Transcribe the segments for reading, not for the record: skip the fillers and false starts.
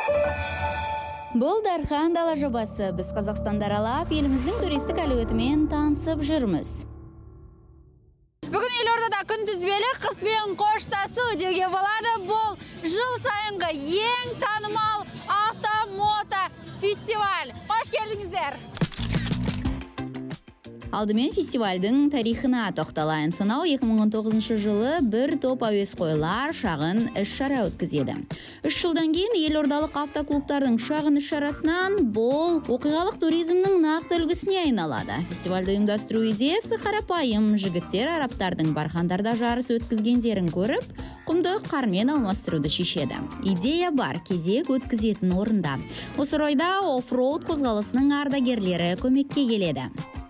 Бұл Дархан дала жобасы. Біз Қазақстанды аралап, еліміздің туристік әлеуетімен танысып жүрміз. Бүгін Елордада күнтізбелік қыспен қоштасу деуге болады. Бұл жыл сайынғы ең танымал автомото фестиваль. Қош келдіңіздер. Алдымен фестивальдің тарихына тоқталайын. Сонау 2019 жылы бір топ әуесқойлар шағын іс-шара өткізеді. 3 жылдан кейін елордалық автоклубтардың шағын іс-шарасынан бұл оқиғалық туризмнің нақты үлгісіне айналады. Фестивальді ұйымдастыру идеясы қарапайым. Жігіттер арабтардың бархандарда жарыс өткізгендерін көріп, құмды қармен алмастыруды шешеді. Идея бар, кезек өткізетін орында. Осы орайда оффроуд қозғалысының ардагерлері көмекке келеді.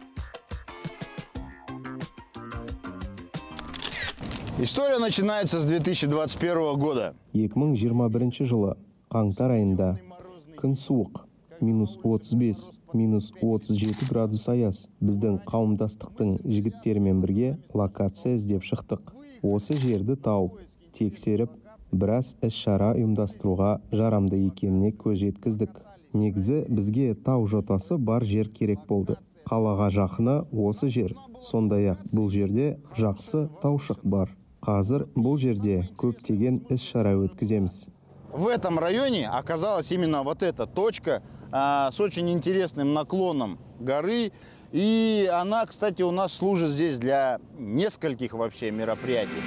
История начинается с 2021 года. 2021 жылы қаңтар айында күн суық, -35, -37 градус аяз. Біздің қауымдастықтың жігіттерімен бірге локация іздеп шықтық. Осы жерді тауып, тексеріп, біраз іс-шара ұйымдастыруға жарамды екеніне көз жеткіздік. Негізі бізге тау жотасы бар жер керек болды. Қалаға жақыны осы жер. Сондай-ақ бұл жерде жақсы таушық бар. Қазір бұл жерде көптеген іс-шара өткіземіз. В этом районе оказалась именно вот эта точка с очень интересным наклоном горы. И она, кстати, у нас служит здесь для нескольких вообще мероприятий.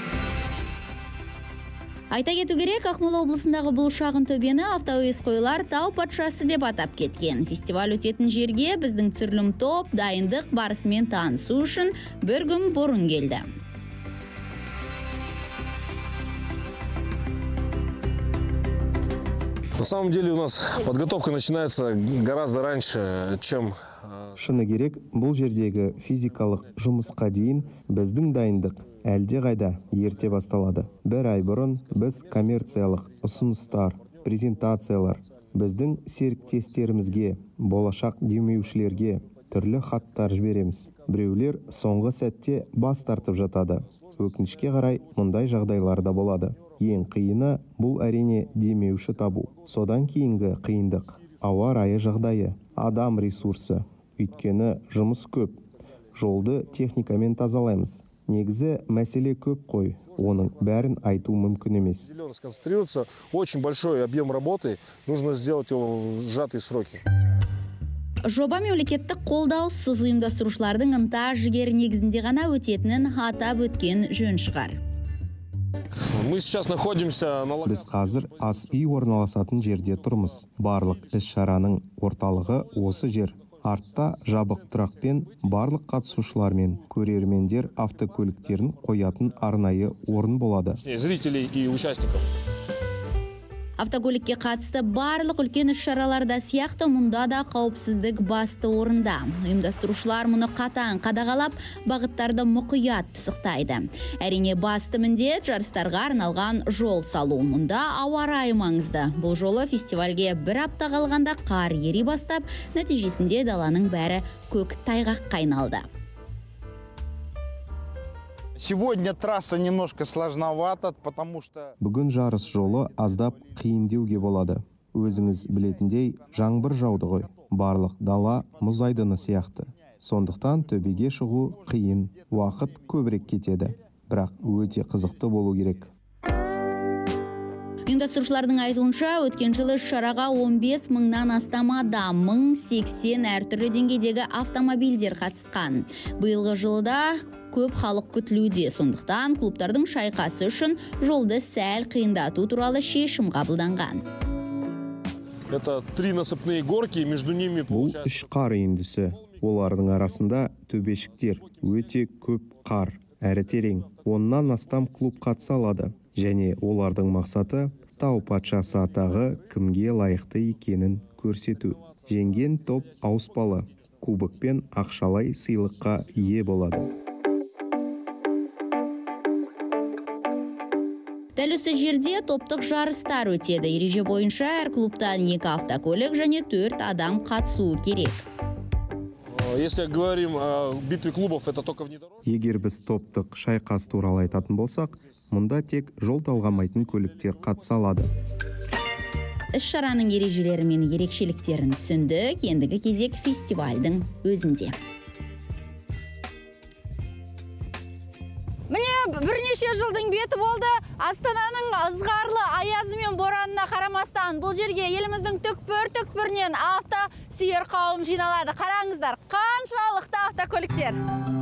Айта кету керек, Ақмола облысындағы бұл шағын төбені автоәуесқойлар тау патшасы деп атап кеткен. Фестиваль өтетін жерге біздің түсірілім топ дайындық барысымен танысу үшін бір күн бұрын келді. На самом деле у нас подготовка начинается гораздо раньше, чем... Шыны керек, бұл жердегі физикалық жұмысқа дейін біздің дайындық әлде қайда ерте басталады. Бір ай бұрын біз коммерциялық ұсыныстар, презентациялар, біздің серіктестерімізге, болашақ демеушілерге түрлі хаттар жібереміз. Біреулер соңғы сәтте бас тартып жатады. Өкінішке қарай мұндай жағдайлар да болады. Ең қиыны бұл әрине демеуші табу. Содан кейінгі қиындық ауа райы жағдайы, адам ресурсы. Өйткені жұмыс көп. Жолды техникамен тазалаймыз. Негізі мәселе көп қой. Оның бәрін айту мүмкін емес. Сконцентрироваться, очень большой объем работы, нужно сделать его в сжатые сроки. Жоба мемлекеттік қолдаусыз ұйымдастырушылардың ынта жігер негізінде ғана өтетінін атап өткен жөн шығар. Мы сейчас находимся на... Біз қазір ас үй орналасатын жерде тұрмыз. Барлық іс-шараның орталығы осы жер. Артта жабық тұрақпен барлық қатысушылар мен көрермендер автокөліктерін қоятын арнайы орын болады. Зрителей и участников. Автокөлікке қатысты барлық үлкен іс-шараларда сияқты мұнда да қауіпсіздік басты орында. Ұйымдастырушылар мұны қатаң қадағалап, бағыттарды мұқият пысықтайды. Әрине басты міндет жарыстарға арналған жол салу. Мұнда ауа райы маңызды. Бұл жолы фестивальге бір апта қалғанда қар ери бастап, нәтижесінде даланың бәрі көк тайғаққа айналды. Сегодня трасса немножко сложновата, потому что... Бүгін жарыс жолы аздап қиын деуге болады. Өзіңіз білетіндей, жаңбыр жауды ғой. Барлық дала мұз айдыны сияқты. Сондықтан төбеге шығу қиын, уақыт көбірек кетеді. Бірақ өте қызықты болу керек. Ұйымдастырушылардың айтуынша, өткен жылы шараға 15 мыңнан астам адам, 1080 әртүрлі деңгейдегі автомобильдер қатысқан. Биылғы жылда көп халық күтілуде. Сондықтан клубтардың шайқасы үшін жолды сәл қиындату туралы шешім қабылданған. Это 3 насыпные горки, между ними Бұл 3 қар үйіндісі. Олардың арасында төбешіктер, өте көп қар, әрі терең. 10-нан астам клуб қатыса алады. Және олардың мақсаты тау патшасы атағы кімге лайықты екенін көрсету. Жеңген топ ауыспалы, кубок пен ақшалай сыйлыққа ие болады. Дәл осы жерде топтық жарыстар өтеді. Ереже бойынша әр клубтан 2 автокөлік және 4 адам қатысуы керек. Если говорим о битве клубов, это только внедорожник. Егер біз топтық шайқас туралы айтатын болсақ, мұнда тек жол талғамайтын көліктер қатыса алады. іс-шараның ережелері мен ерекшеліктерін түсіндік. Ендігі кезек фестивальдің өзінде. Міне бірнеше жылдың беті болды. Астананың ызғарлы аязы мен боранына қарамастан бұл жерге еліміздің түкпір-түкпірінен автосүйер қауым жиналады. Қараңыздар, қаншалықты автокөліктер.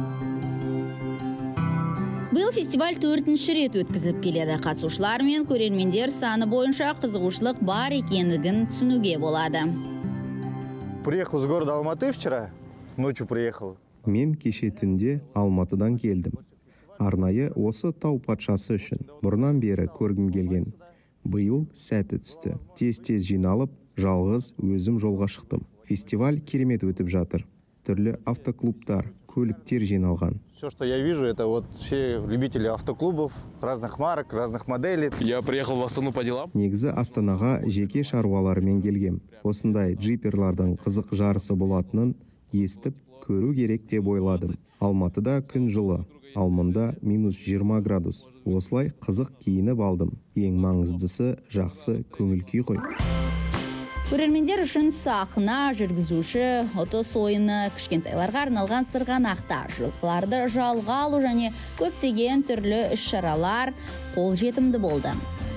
Бұл фестиваль 4-ші рет өткізіп келеді. Қатысушылар мен көрермендер саны бойынша қызығушылық бар екендігін түсінуге болады. Приехал из города Алматы вчера, ночью приехал. Мен кеше түнде Алматыдан келдім. Арнайы осы тау патшасы үшін бұрыннан бері көргім келген. Биыл сәті түсті. Тез-тез жиналып, жалғыз өзім жолға шықтым. Фестиваль керемет өтіп жатыр. Түрлі автоклубтар, көліктер жиналған. Все, что я вижу, это вот все любители автоклубов, разных марок, разных моделей. Я приехал в Астану по делам. Негізі Астанаға жеке шаруаларымен келгем. Осындай джиперлардың қызық жарысы болатынын естіп, көру керек деп ойладым. Алматыда күн жылы, ал мұнда -20 градус. Осылай қызық киініп алдым. Ең маңыздысы жақсы көңіл-күй ғой. Көрермендер үшін сахна, жүргізуші, отыз ойыны, кішкентайларға арналған сырғанақтар, жылқыларды жалға алу және көптеген түрлі іс-шаралар қолжетімді болды.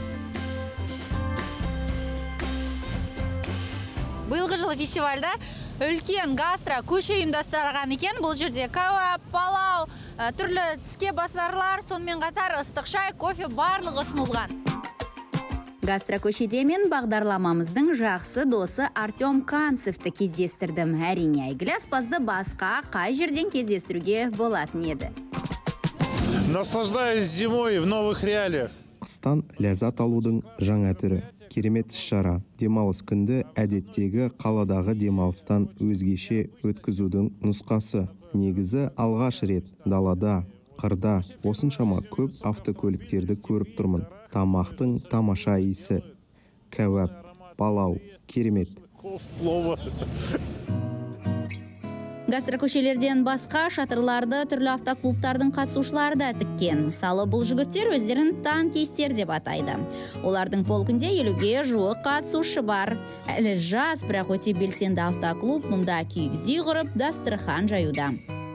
Биылғы жылы фестивальда үлкен гастро көше ұйымдастырған екен. Бұл жерде кәуап, палау, түрлі тіске басарлар, сонымен қатар ыстық шай, кофе барлығы ұсынылған. Гастрокөшеде мен бағдарламамыздың жақсы досы Артем Канцевті кездестірдім. Әрине, әйгілі аспазды басқа қай жерден кездестіруге болатын еді. Наслаждаюсь зимой в новых реалиях. Қыстан ләззат алудың жаңа түрі. Керемет іс-шара. Демалыс күнді әдеттегі қаладағы демалыстан өзгеше өткізудің нұсқасы. Негізі алғаш рет далада, қырда осыншама көп автокөліктерді көріп тұрмын. Тамақтың тамаша иісі, кәуап, палау, керемет. Гастрокөшелерден басқа шатырларды түрлі автоклубтардың қатысушылары да тіккен. Мысалы, бұл жігіттер өздерін танкистер деп атайды. Олардың полкінде 50-ге жуық қатысушы бар. Әлі жас, бірақ өте белсенді автоклуб мұнда киіз үй құрып, дастархан жаюда.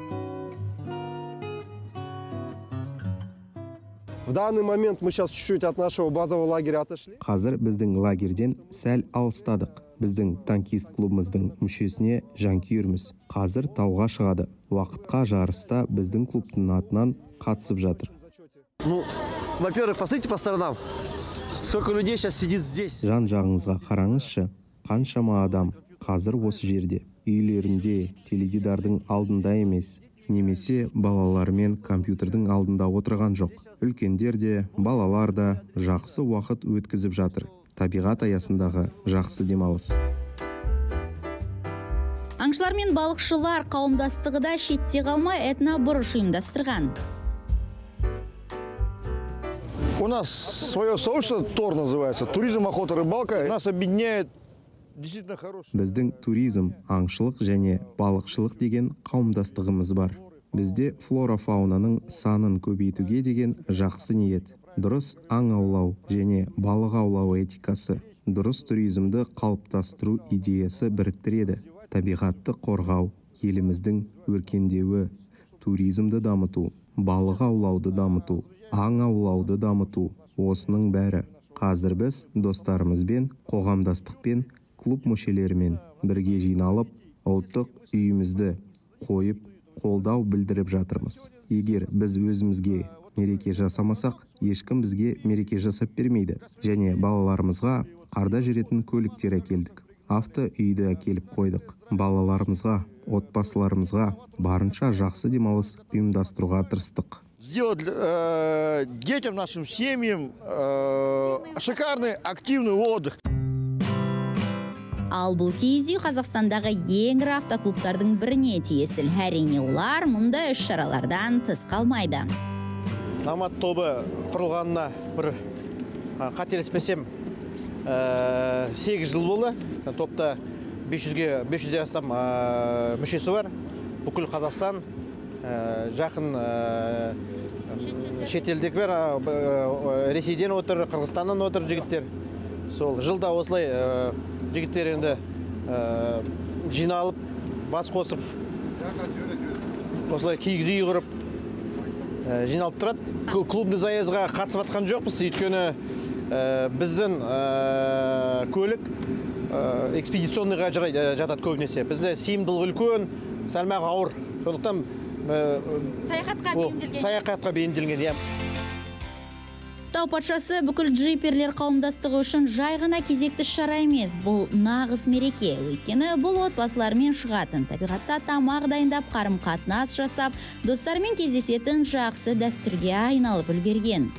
В данный момент мы сейчас чуть-чуть от нашего базового лагеря отошли. Қазір біздің лагерден сәл алыстадық. Біздің танкист клубымыздың мүшесіне жанкүйерміз. Қазір тауға шығады. Уақытқа жарыста біздің клубтың атынан қатысып жатыр. Ну, во-первых, посмотрите по сторонам. Сколько людей сейчас сидит здесь. Жан жағыңызға қараңызшы. Қаншама адам қазір осы жерде. Үйлерінде, теледидардың алдында емес. Немесе балалармен компьютердің алдында отырған жоқ. Үлкендер де, балалар да жақсы уақыт өткізіп жатыр. Табиғат аясындағы жақсы демалыс. Аңшылар мен балықшылар қауымдастығы да шетте қалмай этнобұрыш ұйымдастырған. У нас свое сообщество, ТОР называется, туризм, охота, рыбалка. Нас объединяет действительно хороший. Біздің туризм, аңшылық және балықшылық деген қауымдастығымыз бар. Бізде флора-фаунаның санын көбейтуге деген жақсы ниет. Дұрыс аң аулау және балық аулау этикасы, дұрыс туризмді қалыптастыру идеясы біріктіреді. Табиғатты қорғау, еліміздің өркендеуі, туризмді дамыту, балық аулауды дамыту, аң аулауды дамыту, осының бәрі. Қазір біз достарымызбен, қоғамдастықпен, клуб мүшелерімен бірге жиналып, ұлттық үйімізді қойып, қолдау білдіріп жатырмыз. Егер біз өзімізге мереке жасамасақ, ешкім бізге мереке жасап бермейді. Және балаларымызға қарда жүретін көліктер әкелдік. Авто үйді әкеліп қойдық. Балаларымызға, отбасыларымызға барынша жақсы демалыс ұйымдастыруға тырыстық. Сделать детям, нашим семьям шикарный активный отдых. Ал бұл киіз үй Қазақстандағы ең ірі автоклубтардың біріне тиесіл. Әрине, олар мұндай іс-шаралардан тыс қалмайды. Намат тобы құрылғанына бір қателеспесем 8 жыл болды. Топта 500-де астам мүшесі бар. Бүкіл Қазақстан, жақын шетелдік бар, Ресейден отыр, Қырғызстаннан отыр жігіттер. сол жылда осылай жігіттер енді жиналып бас қосып осылай кигіз үй құрып жиналып тұрады. Клубный заездға қатысып атқан жоқпыз, өйткені біздің көлік экспедиционныйға жатады көбінесе. Бізде сыйымдылығы үлкен, салмағы ауыр. Сондықтан саяхатқа бейімделген. Тау патшасы бүкіл джиперлер қауымдастығы үшін жай ғана кезекті шара емес, бұл нағыз мереке. Өйткені бұл отбасылармен шығатын, табиғатта тамақ дайындап, қарым-қатынас жасап, достармен кездесетін жақсы дәстүрге айналып үлгерген.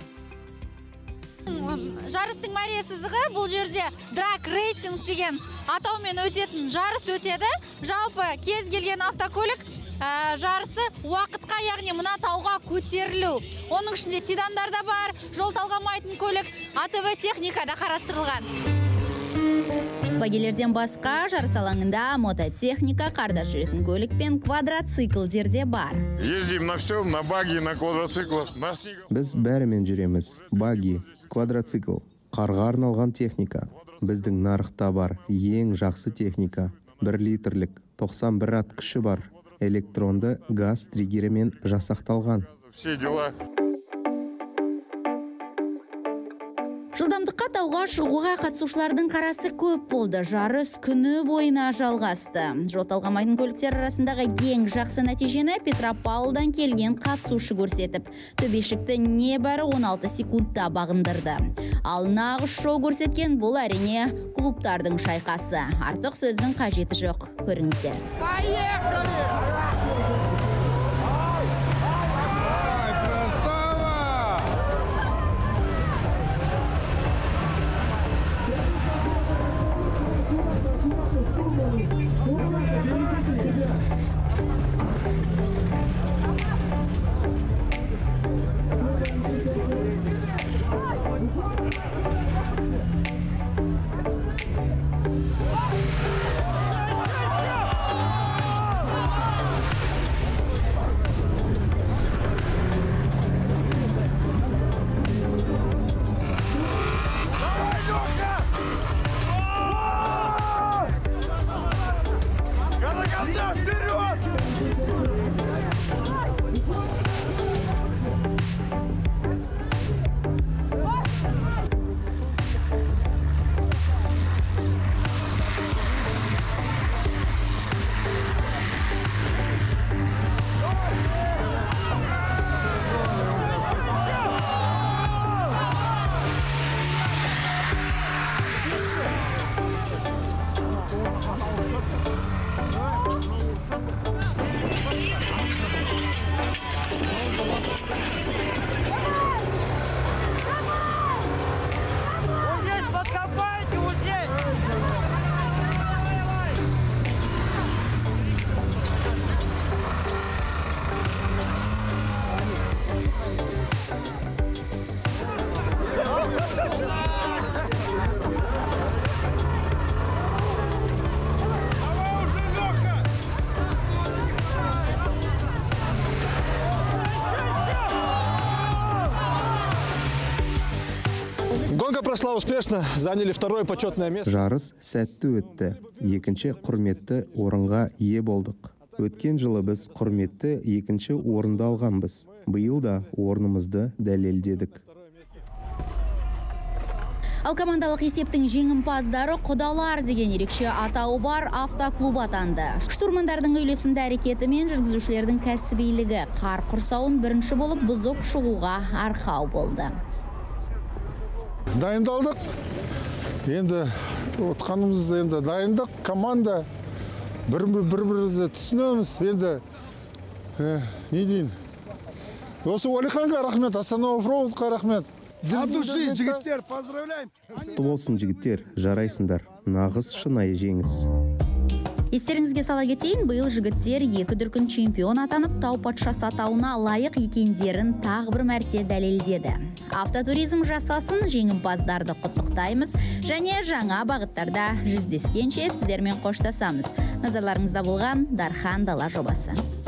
Жарыстың мәре сызығы бұл жерде драг рейсинг деген атаумен өтетін жарыс өтеді. Жалпы кез келген автокөлік жарысы уақытқа, яғни мына тауға көтерілу. Оның ішінде седандар да бар, жол талғамайтын көлік, АТВ техника да қарастырылған. Багелерден басқа жарыс алаңында мототехника, қарда жүретін көлік пен квадроциклдер де бар. Ездим на всем, на баги, на квадроциклах, на снегу. Біз бәрімен жүреміз. Баги, квадроцикл, қарға арналған техника. Біздің нарықта бар ең жақсы техника. 1 литрлік 91 ат күші бар. Электронды газ триггерімен жасақталған. Все дела. Жылдамдыққа тауға шығуға қатысушылардың қарасы көп болды. Жарыс күні бойына жалғасты. Жол талғамайтын көліктер арасындағы ең жақсы нәтижені Петропавлдан келген қатысушы көрсетіп, төбешікті небәрі 16 секундта бағындырды. Ал нағыз шоу көрсеткен бұл әрине клубтардың шайқасы. Артық сөздің қажеті жоқ. Көріңіздер. Гонка прошла успешно, заняли 2-е почетное место. Жарыс сәтті өтті. Екінші құрметті орынға ие болдық. Өткен жылы біз құрметті екінші орынды алғанбыз. Биыл да орнымызды дәлелдедік. Ал командалық есептің жеңімпаздары құдалар деген ерекше атауы бар автоклуб атанды. Штурмандардың үйлесімді әрекеті мен жүргізушілердің кәсібилігі қар құрсауын бірінші болып бұзып шығуға арқау болды. Дайындалдық. Енді отқанымыз енді дайындық, команда бір-бірімізді түсінеміз. Енді не дейін? Осы Уәлиханға рахмет, Астана оффроудқа рахмет. От души, жігіттер, поздравляем! Құтты болсын жігіттер, жарайсыңдар. Нағыз шынайы жеңіс. Естеріңізге сала кетейін, биыл жігіттер 2 дүркін чемпион атанып, тау патшасы атауына лайық екендерін тағы бір мәрте дәлелдеді. Автотуризм жасасын, жеңімпаздарды құттықтаймыз және жаңа бағыттарда жүздескенше сіздермен қоштасамыз. Назарларыңызда болған Дархан Дала жобасы.